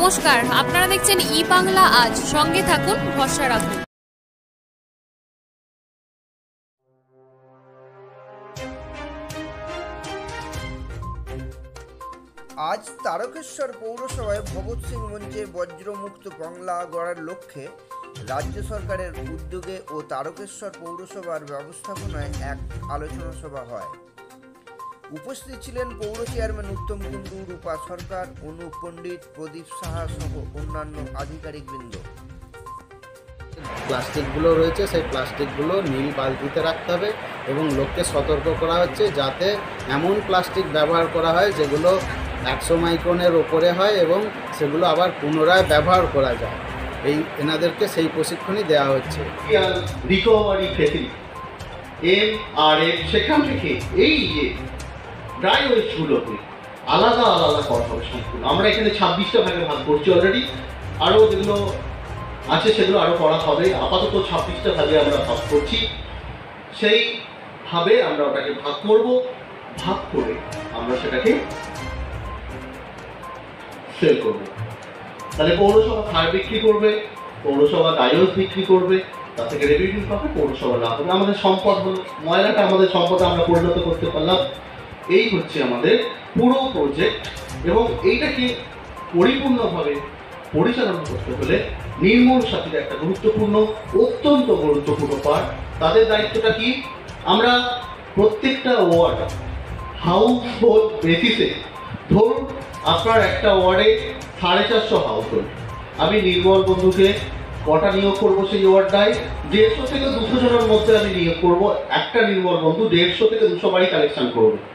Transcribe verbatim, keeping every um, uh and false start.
নমস্কার, আপনারা দেখছেন ই বাংলা আজ। সঙ্গে থাকুন, ভরসা রাখুন। আজ তারকেশ্বর পৌরসভায় ভগৎ সিং মঞ্চের বজ্রমুক্ত বাংলা গড়ার লক্ষ্যে রাজ্য সরকারের উদ্যোগে ও তারকেশ্বর পৌরসভার ব্যবস্থাপনায় এক আলোচনা সভা হয়। উপস্থিত ছিলেন পৌর চেয়ারম্যান উত্তম কুণ্ডু, রূপা সরকার, অনুপ পণ্ডিত, প্রদীপ সাহা সহ অন্যান্য আধিকারিকবৃন্দ। প্লাস্টিকগুলো রয়েছে সেই প্লাস্টিকগুলো নীল বালতিতে রাখতে হবে এবং লোককে সতর্ক করা হচ্ছে যাতে এমন প্লাস্টিক ব্যবহার করা হয় যেগুলো একশো মাইক্রনের ওপরে হয় এবং সেগুলো আবার পুনরায় ব্যবহার করা যায়। এই এনাদেরকে সেই প্রশিক্ষণই দেওয়া হচ্ছে। Recovery facility M R F সেখান থেকে এই যে ড্রাই ওয়েস্টগুলোকে আলাদা আলাদা করা হবে সম্পূর্ণ। আমরা এখানে ছাব্বিশটা ভাগে ভাগ করছি অলরেডি, আরও যেগুলো আছে সেগুলো আরও করা হবে। আপাতত ছাব্বিশটা ভাগে আমরা ভাগ করছি, সেইভাবে আমরা ওটাকে ভাগ করব। ভাগ করে আমরা সেটাকে সেল করবো। তাহলে পৌরসভা সার বিক্রি করবে, পৌরসভা ডাইওস বিক্রি করবে, তা থেকে রেভিনিউ পাবে, পৌরসভা লাভ হবে। আমাদের সম্পদ হলো, ময়লাটা আমাদের সম্পদে আমরা পরিণত করতে পারলাম। এই হচ্ছে আমাদের পুরো প্রজেক্ট। এবং এইটাকে পরিপূর্ণভাবে পরিচালনা করতে হলে নির্মূল সাথীর একটা গুরুত্বপূর্ণ, অত্যন্ত গুরুত্বপূর্ণ পার্ট। তাদের দায়িত্বটা কি? আমরা প্রত্যেকটা ওয়ার্ড হাউস হোল্ড বেসিসে, ধরুন আপনার একটা ওয়ার্ডে সাড়ে চারশো হাউস হোল্ড, আমি নির্মল বন্ধুকে কটা নিয়োগ করবো সেই ওয়ার্ডটায়? দেড়শো থেকে দুশো জনের মধ্যে আমি নিয়োগ করবো। একটা নির্মল বন্ধু দেড়শো থেকে দুশো বাড়ি কালেকশন করবো।